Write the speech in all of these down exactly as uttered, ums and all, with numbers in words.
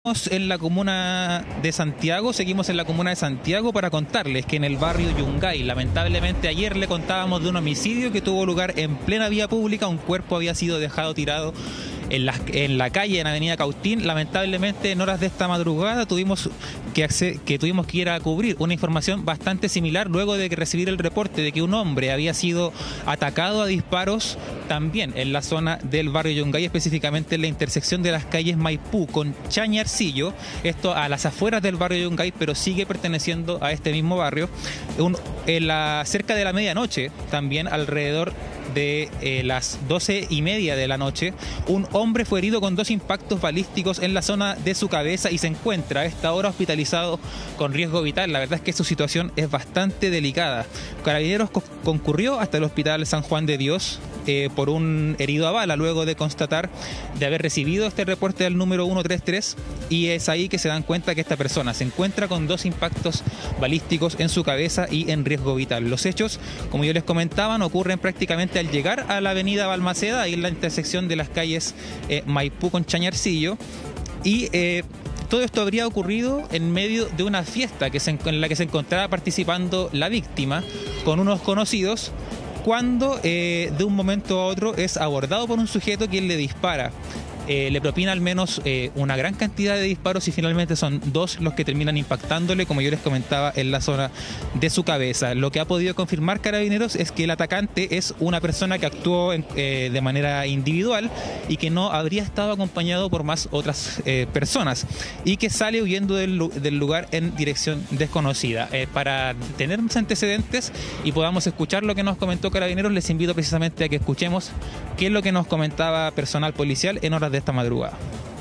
En la comuna de Santiago, seguimos en la comuna de Santiago para contarles que en el barrio Yungay, lamentablemente ayer le contábamos de un homicidio que tuvo lugar en plena vía pública. Un cuerpo había sido dejado tirado en la, en la calle, en Avenida Cautín. Lamentablemente en horas de esta madrugada tuvimos que, que tuvimos que ir a cubrir una información bastante similar luego de que recibir el reporte de que un hombre había sido atacado a disparos también en la zona del barrio Yungay, específicamente en la intersección de las calles Maipú con Chañarcillo, esto a las afueras del barrio Yungay, pero sigue perteneciendo a este mismo barrio. Un, en la, cerca de la medianoche, también alrededor de eh, las doce y media de la noche, un hombre fue herido con dos impactos balísticos en la zona de su cabeza y se encuentra a esta hora hospitalizado con riesgo vital. La verdad es que su situación es bastante delicada. Carabineros co concurrió hasta el hospital San Juan de Dios eh, por un herido a bala, luego de constatar de haber recibido este reporte del número ciento treinta y tres, y es ahí que se dan cuenta que esta persona se encuentra con dos impactos balísticos en su cabeza y en riesgo vital. Los hechos, como yo les comentaba, ocurren prácticamente al llegar a la avenida Balmaceda, ahí en la intersección de las calles eh, Maipú con Chañarcillo, y eh, todo esto habría ocurrido en medio de una fiesta que se, en la que se encontraba participando la víctima con unos conocidos, cuando eh, de un momento a otro es abordado por un sujeto quien le dispara. Eh, le propina al menos eh, una gran cantidad de disparos y finalmente son dos los que terminan impactándole, como yo les comentaba, en la zona de su cabeza. Lo que ha podido confirmar Carabineros es que el atacante es una persona que actuó en, eh, de manera individual y que no habría estado acompañado por más otras eh, personas, y que sale huyendo del, del lugar en dirección desconocida. Eh, para tener más antecedentes y podamos escuchar lo que nos comentó Carabineros, les invito precisamente a que escuchemos qué es lo que nos comentaba personal policial en horas de esta madrugada.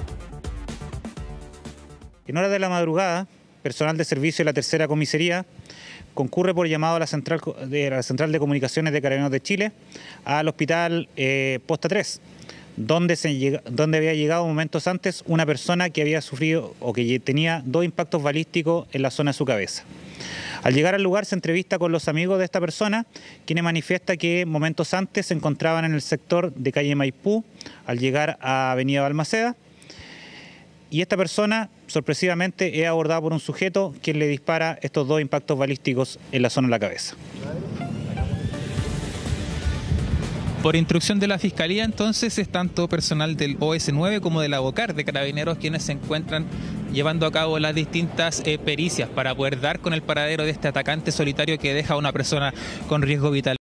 En horas de la madrugada, personal de servicio de la tercera comisaría concurre por llamado a la central de, la central de comunicaciones de Carabineros de Chile al hospital eh, Posta tres, donde, se llega, donde había llegado momentos antes una persona que había sufrido o que tenía dos impactos balísticos en la zona de su cabeza. Al llegar al lugar se entrevista con los amigos de esta persona, quienes manifiesta que momentos antes se encontraban en el sector de calle Maipú al llegar a avenida Balmaceda, y esta persona sorpresivamente es abordada por un sujeto quien le dispara estos dos impactos balísticos en la zona de la cabeza. Por instrucción de la Fiscalía, entonces, es tanto personal del O S nueve como de la BOCAR de Carabineros quienes se encuentran llevando a cabo las distintas eh, pericias para poder dar con el paradero de este atacante solitario que deja a una persona con riesgo vital.